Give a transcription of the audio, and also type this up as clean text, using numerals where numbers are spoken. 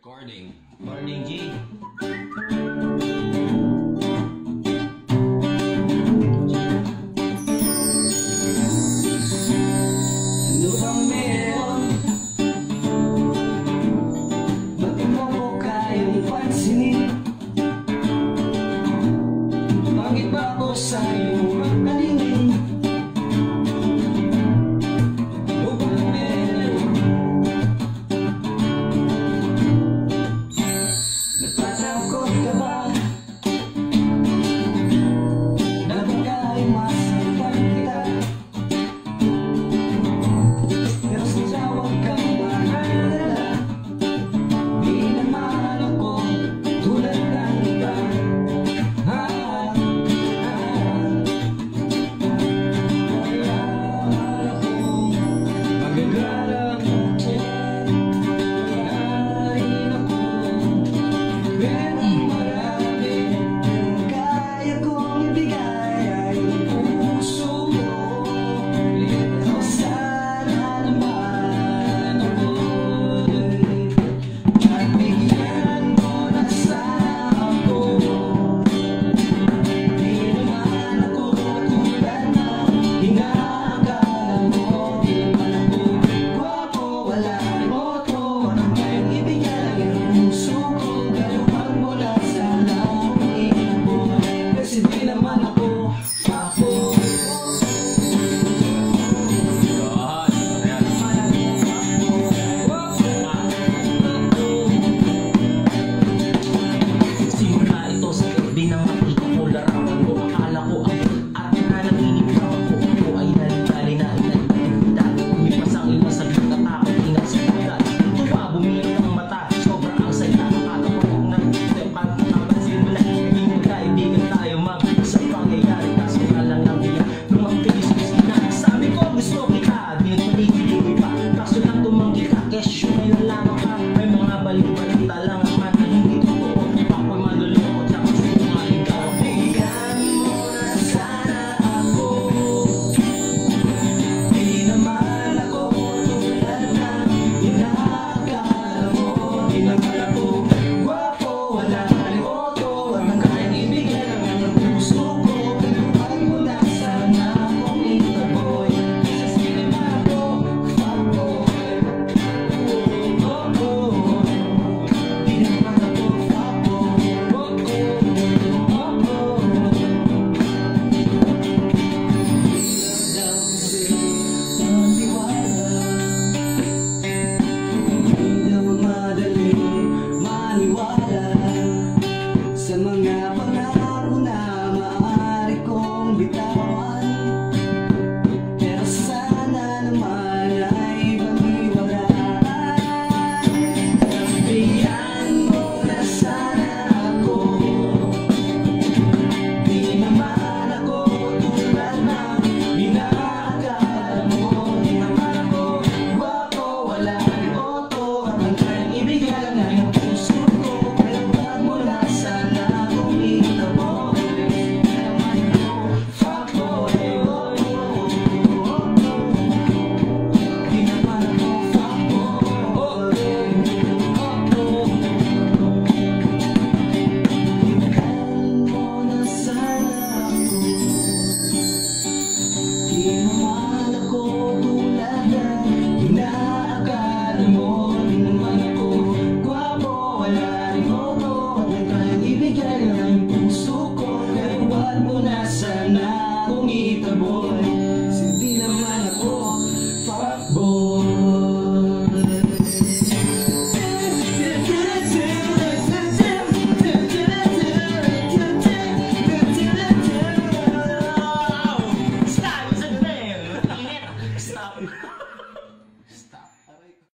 Recording. Morning, G. Ano bang meron? Ba't di mo ko kayang pansinin? Bakit ba ako sa'yo makalingin? Ano bang meron? Natatakot ka ba? Na baka ay masaktan kita? Pero sadya huwag kang mag-alala. Di naman ako tulad ng iba. Wala akong magagalang dyan. Ay naku, pero marami kaya kong ibigay ay puso mo. Pero sana naman ako at bigyan mo na sana ako. Di naman ako tulad ng inaakala mo. Di naman ako gwapo, wala rin moto. Ano kayang ibigay ang puso ko? Gayuhan mo na sana akong ibo. Kasi di naman ako gwapo. Simula ito sa gabi ng makita ko, larawan ko, akala ko ako at nananaginip lang ako. Ito ay nalintali na inalintali. Umipas ang ilang saglit na takot, ingat sa dagat. Ito ba, bumili ng mata, sobra ang saya. Akala ko kung nagtitepan, napansin mo na hindi mo kaibigan tayo mag-usap pangyayari. Kaso nga lang ang iya, lumangkilis na sabi ko gusto kita, di nagpaligilig pa. Kaso lang tumanggi ka, kesyo ngayon lamang ka. May mga balik-balita lang naman na hindi totoo. Ako'y malulungkot lang kasi tumaling ka. Bigyan mo na sana ako. Di naman ako tulad ng inaakala mo. Di naman ako gwapo, wala rin moto. Ang kayang ibigay lang ang puso ko. Gayuhan mo na sana akong itaboy. Kasi di naman ako fuckboy. Di naman ako fuckboy. Hindi daw madaling maniwala sa mga pangako na maaari kong bitawan. Pero sana naman ay pag-iwalaan. Bigyan mo na sana ako. Di naman ako tulad ng inaakala mo. Di naman ako gwapo, wala rin moto. At ang kayang ibigay lang ay ang puso ko. Pero wag mo na sana akong itaboy. Di naman ako fuckboy. Di naman ako fuckboy. Bigyan mo na sana ako. Di naman ako tulad ng inaakala mo. Di naman ako gwapo, wala rin moto. At ang kayang ibigay lang ang puso ko. Pero wag mo na sana akong itaboy.